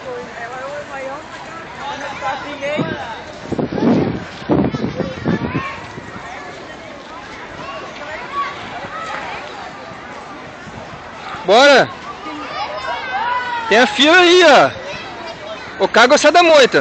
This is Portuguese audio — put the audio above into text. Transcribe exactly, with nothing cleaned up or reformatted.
Bora! Tem a fila aí, ó. O carro sai da moita.